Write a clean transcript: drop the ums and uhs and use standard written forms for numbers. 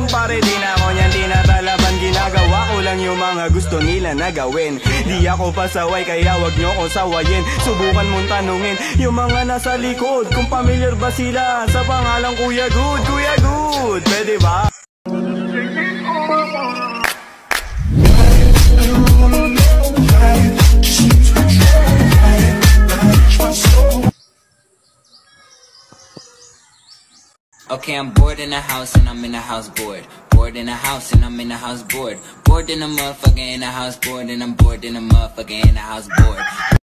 pare, di na ako niyan tinatalaban. Ginagawa ko lang yung mga gusto nila na gawin. Di ako pasaway kaya wag nyo ko sawayin. Subukan mong tanungin yung mga nasa likod kung familiar ba sila sa pangalang Kuya Good. Kuya Good, pwede ba? Okay, I'm bored in the house and I'm in the house bored. Bored in the house and I'm in the house bored. Bored in the motherfucker in the house bored and I'm bored in the motherfucker in the house bored.